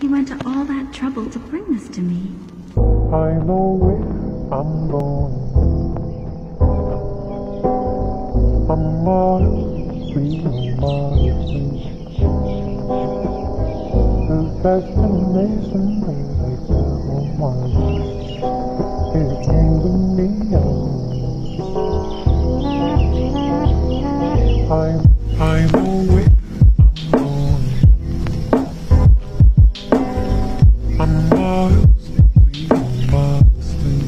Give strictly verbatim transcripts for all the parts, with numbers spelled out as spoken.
you went to all that trouble to bring this to me. I know where I'm going. I'm miles free, miles free. The destination that I set on my way is moving me on. I, I know where I'm going. I'm miles free, miles free.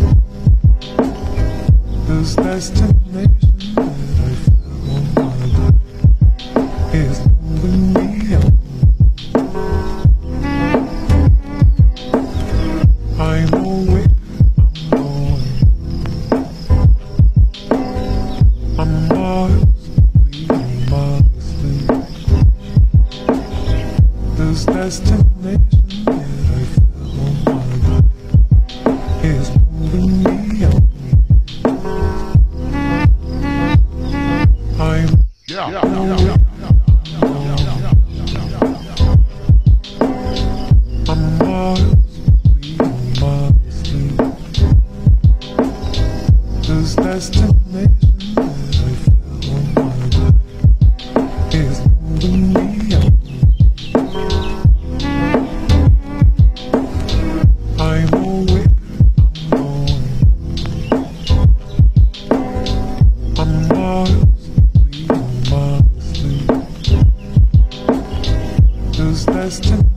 This destination that I feel on my way is moving me on. I know where I'm going. I'm miles free, miles free. This destination that I feel on my way is moving me on. I'm Yeah, yeah, I know yeah, where yeah, I'm miles free, miles free. This destination that I feel on my way is moving me on. I know where I'm going. I'm miles free, miles free. This destination